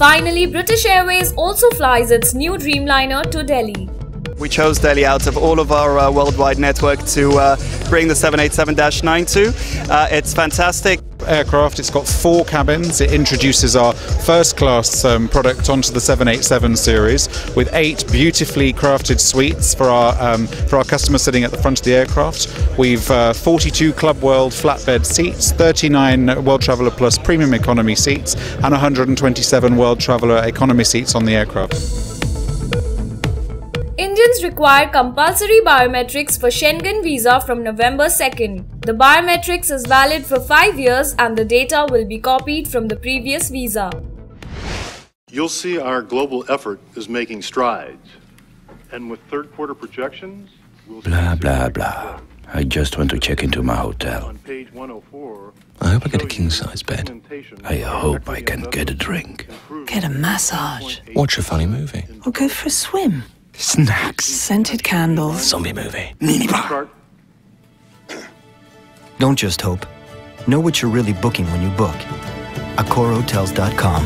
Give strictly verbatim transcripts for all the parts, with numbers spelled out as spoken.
Finally, British Airways also flies its new Dreamliner to Delhi. We chose Delhi out of all of our uh, worldwide network to uh, bring the seven eighty-seven dash nine to. Uh, it's fantastic. Aircraft, it's got four cabins. It introduces our first class um, product onto the seven eighty-seven series with eight beautifully crafted suites for our um, for our customers sitting at the front of the aircraft. We've uh, forty-two Club World flatbed seats, thirty-nine World Traveller Plus premium economy seats, and one hundred twenty-seven World Traveller economy seats on the aircraft. Indians require compulsory biometrics for Schengen visa from November second. The biometrics is valid for five years and the data will be copied from the previous visa. You'll see our global effort is making strides. And with third quarter projections, we'll blah, blah, blah. I just want to check into my hotel. On page one oh four, I hope I get a king-size bed. I hope I can get a drink. Get a massage. Watch a funny movie. Or go for a swim. Snacks. Scented candles. Zombie movie. Mini bar. Don't just hope. Know what you're really booking when you book. Accor Hotels dot com.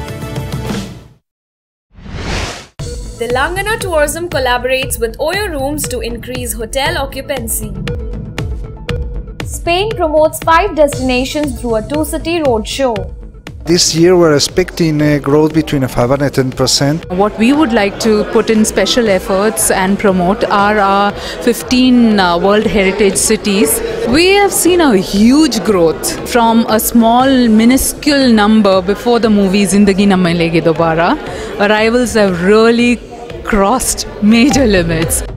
Telangana Tourism collaborates with Oyo Rooms to increase hotel occupancy. Spain promotes five destinations through a two-city roadshow. This year we're expecting a growth between five and ten percent. What we would like to put in special efforts and promote are our fifteen uh, World Heritage Cities. We have seen a huge growth from a small minuscule number before the movie Zindagi Na Milegi Dobara. Arrivals have really crossed major limits.